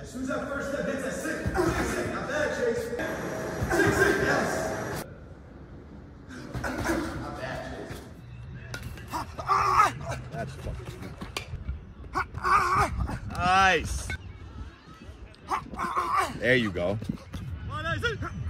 As soon as that first step hits that 6, 6, not bad, Chase. 6, 6, yes. Not bad, Chase. That's fucking good. Nice. There you go.